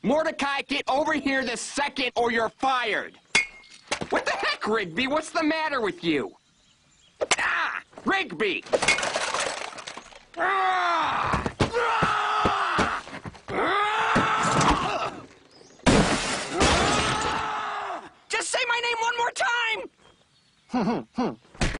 Mordecai, get over here this second or you're fired. What the heck, Rigby? What's the matter with you? Ah! Rigby! Ah! Ah! Ah! Ah! Just say my name one more time!